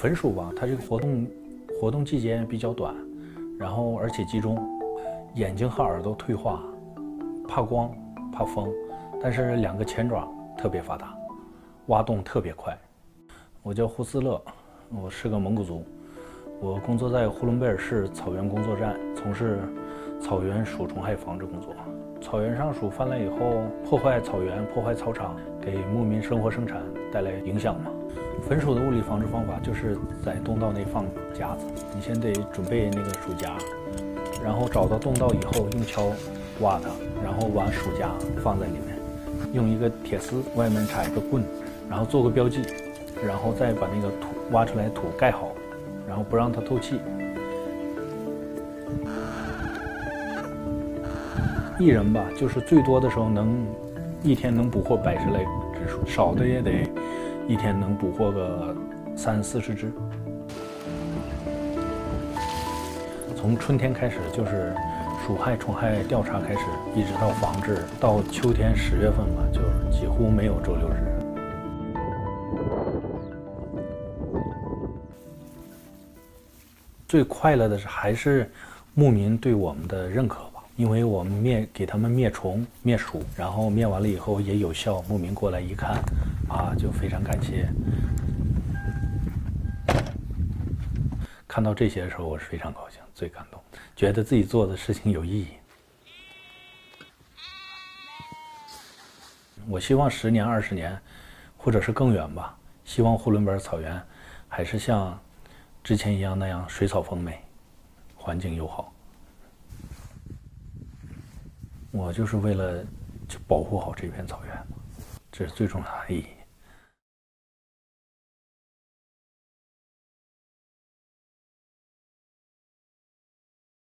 焚薯吧，它这个活动季间比较短，然后而且集中，眼睛和耳朵退化，怕光怕风，但是两个前爪特别发达，挖洞特别快。我叫胡斯勒，我是个蒙古族，我工作在呼伦贝尔市草原工作站，从事草原鼠虫害防治工作。草原上鼠泛滥以后，破坏草原、破坏草场，给牧民生活生产带来影响嘛。焚鼠的物理防治方法就是在洞道内放夹子，你先得准备那个鼠夹，然后找到洞道以后用锹挖它，然后把鼠夹放在里面，用一个铁丝外面插一个棍，然后做个标记，然后再把那个土挖出来土盖好，然后不让它透气。一人吧，就是最多的时候一天能捕获100只类只鼠，少的也得一天能捕获个30-40只。从春天开始就是鼠害虫害调查开始，一直到防治，到秋天10月份吧，就几乎没有周六日。最快乐的是还是牧民对我们的认可吧，因为我们给他们灭虫灭鼠，然后灭完了以后也有效，牧民过来一看，啊，就非常感谢。看到这些的时候，我是非常高兴，最感动，觉得自己做的事情有意义。我希望10年、20年，或者是更远吧，希望呼伦贝尔草原还是像之前一样那样水草丰美，环境友好。我就是为了保护好这片草原，这是最重要的意义。